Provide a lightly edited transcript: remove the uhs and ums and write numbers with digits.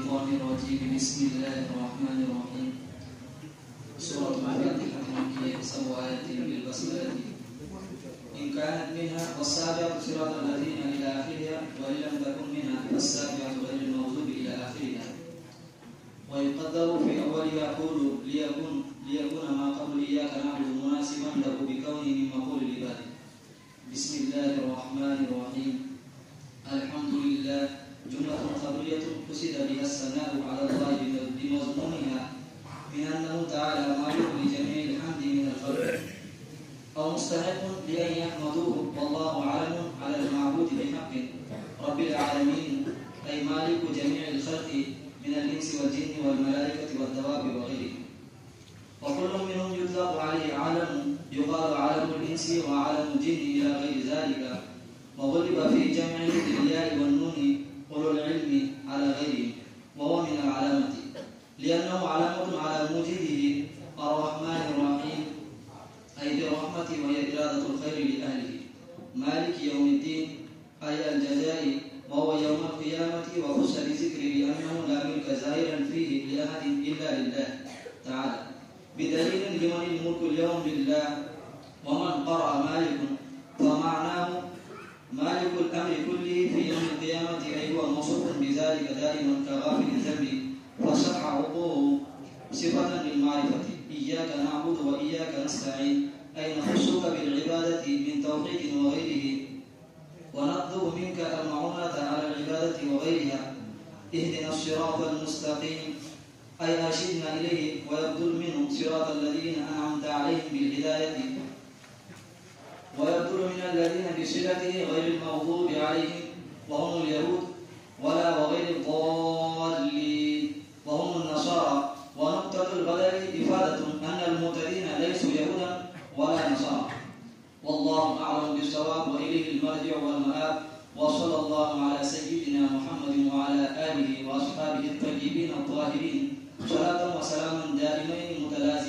الشيطان الرجيم. بسم الله الرحمن الرحيم. سورة الفاتحة مكية 7 آيات بالبسملة إن كانت منها والسابعة صراط الذين إلى آخرها، وإن لم تكن منها فالسابعة غير المغضوب إلى آخرها. ويقدر في أولها قول ليكون ما قبل إياك نعبد مناسبا له بكونه من مقول العباد. بسم الله الرحمن الرحيم. الحمد لله جملة خبرية قصد بها الثناء على الله بمضمونها من أنه تعالى مالك لجميع الحمد من الخلق، أو مستحق لأن يحمدوه، والله أعلم على المعبود بحق رب العالمين، أي مالك جميع الخلق من الإنس والجن والملائكة والدواب وغيرهم. وكل منهم يطلق عليه عالم، يقال عالم الإنس وعالم الجن إلى غير ذلك، وغلب في جمع الياء والنون أولو العلم على غيره، وهو من العلامة لأنه علامة على موجده الرحمن الرحيم، أي بالرحمة وهي إرادة الخير لأهله. مالك يوم الدين أي الجزاء، وهو يوم القيامة، وخص بذكر بأنه لا ملك زائرا فيه لأحد إلا لله تعالى، بدليل لمن الملك اليوم لله. ومن قرأ مالك فمعناه مالك الأمر كله في يوم القيامة، أي هو موصوف بذلك دائما كغافل الذنب، فصح عقوه صفة للمعرفة. إياك نعبد وإياك نستعين، أي نخصك بالعبادة من توحيد وغيره، ونطلب منك المعونة على العبادة وغيرها. اهدنا الصراط المستقيم، أي أرشدنا إليه ويبذل منه صراط الذين أنعمت عليهم بالهداية، ويبذل من الذين بصلته غير المغضوب عليهم وهم اليهود، ولا وغير الضالين وهم النصارى. ونقطة البدل إفادة أن المهتدين ليسوا يهودا ولا نصارى، والله أعلم بالصواب، وإليه المرجع والمآب. وصلى الله على سيدنا محمد وعلى آله وأصحابه الطيبين الطاهرين، صلاة وسلاما دائمين متلازمين